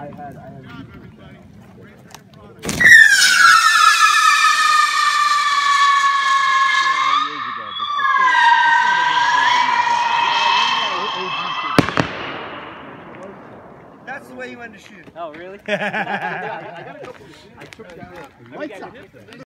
had That's the way you wanted to shoot. Oh, really? I got a couple. I took down.